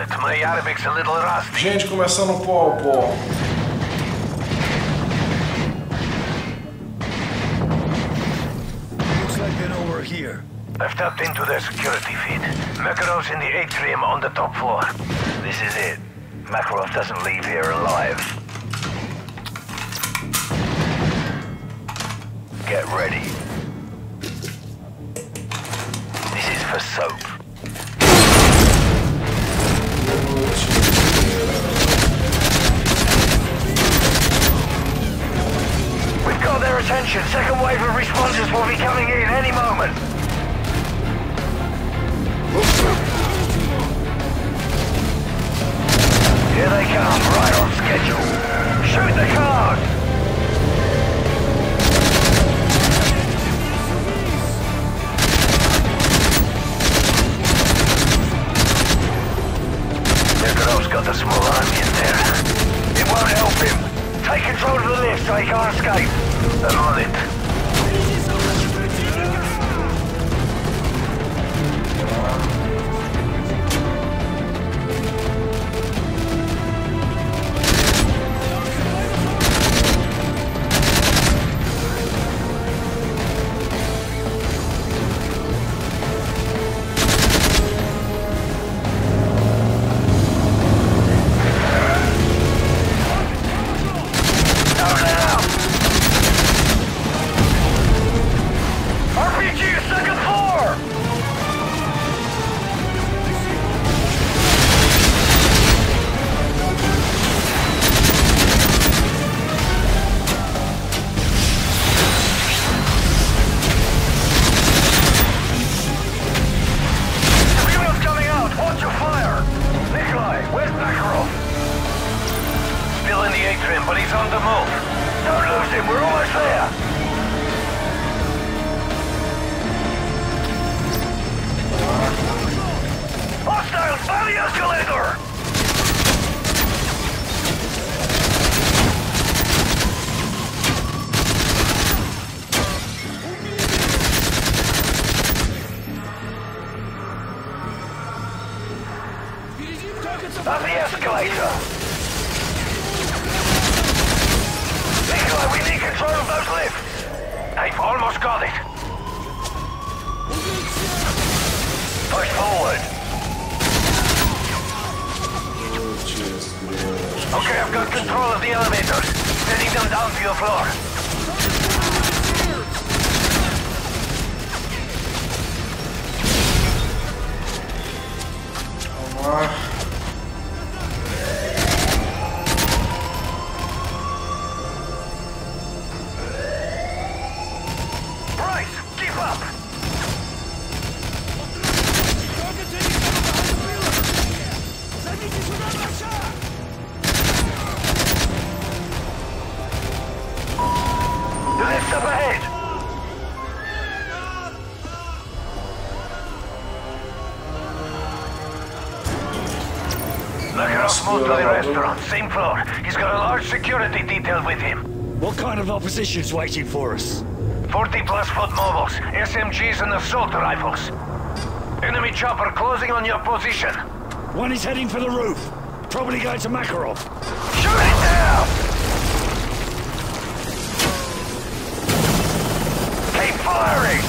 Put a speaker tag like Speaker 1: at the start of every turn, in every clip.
Speaker 1: My Arabic's a little rusty.
Speaker 2: Gente, começando pó a pó.
Speaker 3: Looks like they're over here.
Speaker 1: I've tapped into their security feed. Makarov's in the atrium on the top floor. This is it. Makarov doesn't leave here alive. Get ready. This is for soap. We've got their attention. Second wave of responders will be coming in any moment. Here they come, right on schedule. Shoot the cars! Nikorov's got the small army in there. It won't help him. Take control of the lift so he can't escape. I'm on it. But he's on the move. Don't lose him, we're almost there. Hostiles, by the escalator! Up the escalator! We need control of those lifts. I've almost got it. Push forward. Okay, I've got control of the elevators. Sending them down to your floor. Makarov's moved to the restaurant, same floor. He's got a large security detail with him.
Speaker 3: What kind of opposition's waiting for us?
Speaker 1: 40-plus foot mobiles, SMGs and assault rifles. Enemy chopper closing on your position.
Speaker 3: One is heading for the roof. Probably going to Makarov.
Speaker 1: Shoot it down! Keep firing!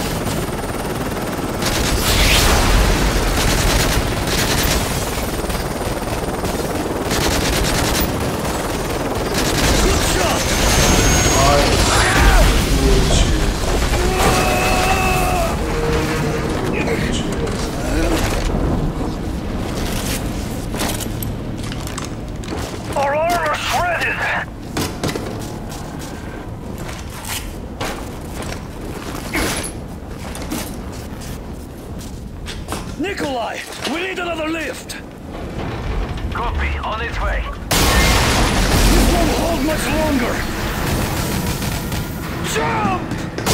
Speaker 3: Nikolai! We need another lift!
Speaker 1: Copy, on its way.
Speaker 3: This won't hold much longer! Jump!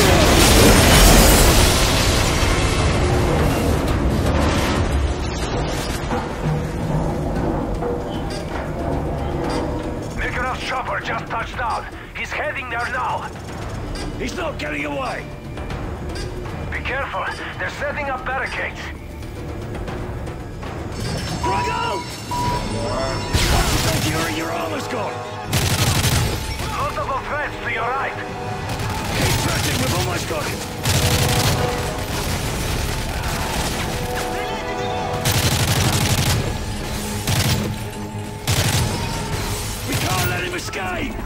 Speaker 1: Makarov's chopper just touched down. He's heading there now.
Speaker 3: He's not getting away!
Speaker 1: Be careful, they're setting up barricades.
Speaker 3: Drago! almost gone.
Speaker 1: Multiple threats to your right.
Speaker 3: Keep pressing, we've almost got him. We can't let him escape.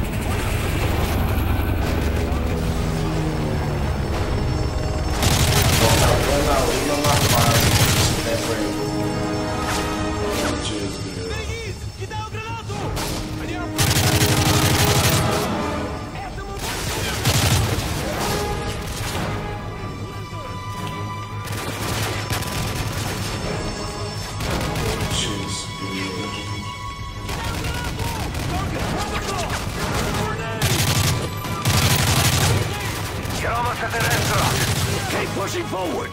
Speaker 1: You're almost at the restaurant.
Speaker 3: Keep pushing forward.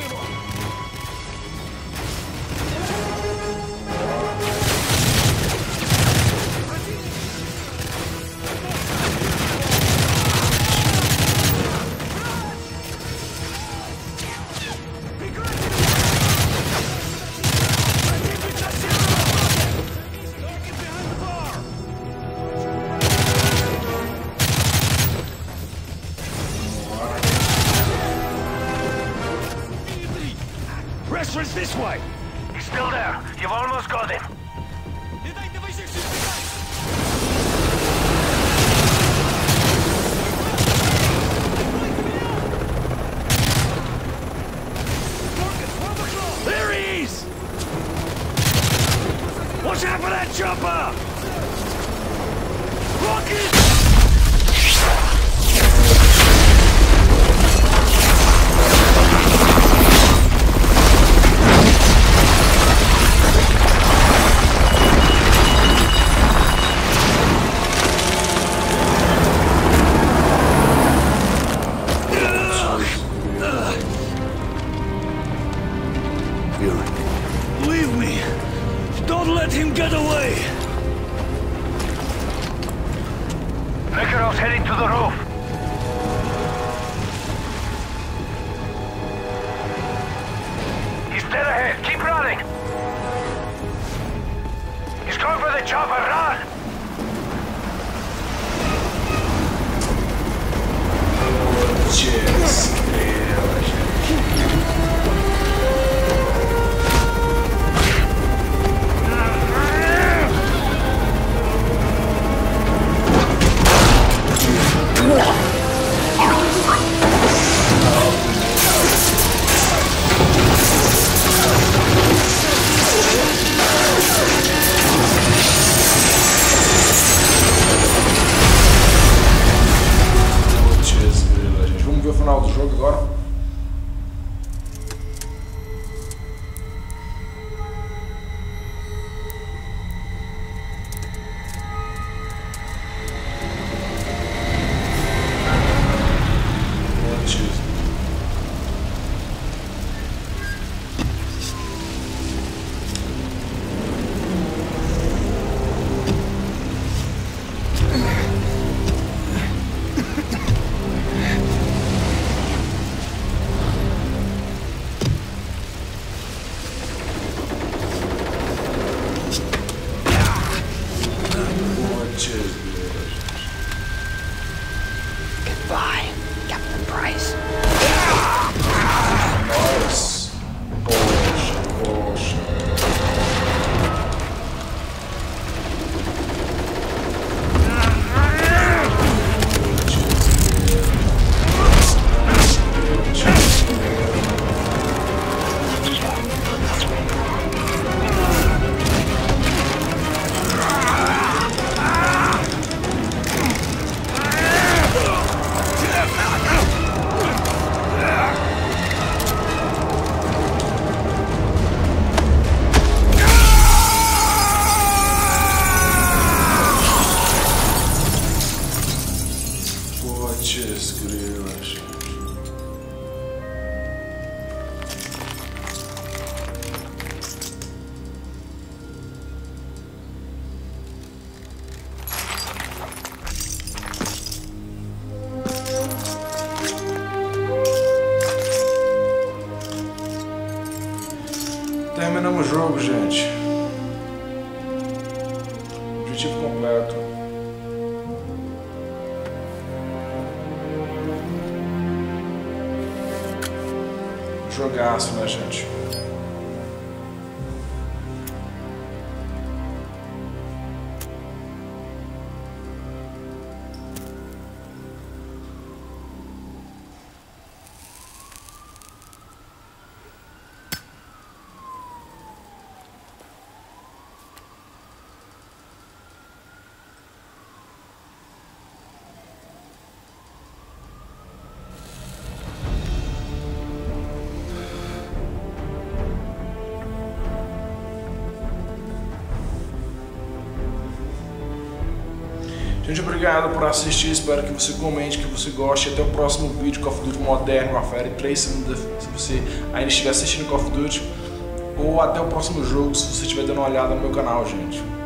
Speaker 3: Restaurant's this way.
Speaker 1: He's still there. You've almost got him.
Speaker 3: There he is! Watch out for that chopper! Rocket! Leave me! Don't let him get away!
Speaker 1: Makarov's heading to the roof. He's dead ahead. Keep running. He's going for the chopper. Run!
Speaker 2: Cheers. Vamos ver o final do jogo agora.
Speaker 4: Goodbye, Captain Price.
Speaker 2: Nice. Poxa. Putz, grilas. Terminamos o jogo, gente. Objetivo completo. Jogaço, né, gente? Gente, obrigado por assistir, espero que você comente, que você goste. Até o próximo vídeo, Call of Duty Modern Warfare 3, se você ainda estiver assistindo Call of Duty. Ou até o próximo jogo, se você estiver dando uma olhada no meu canal, gente.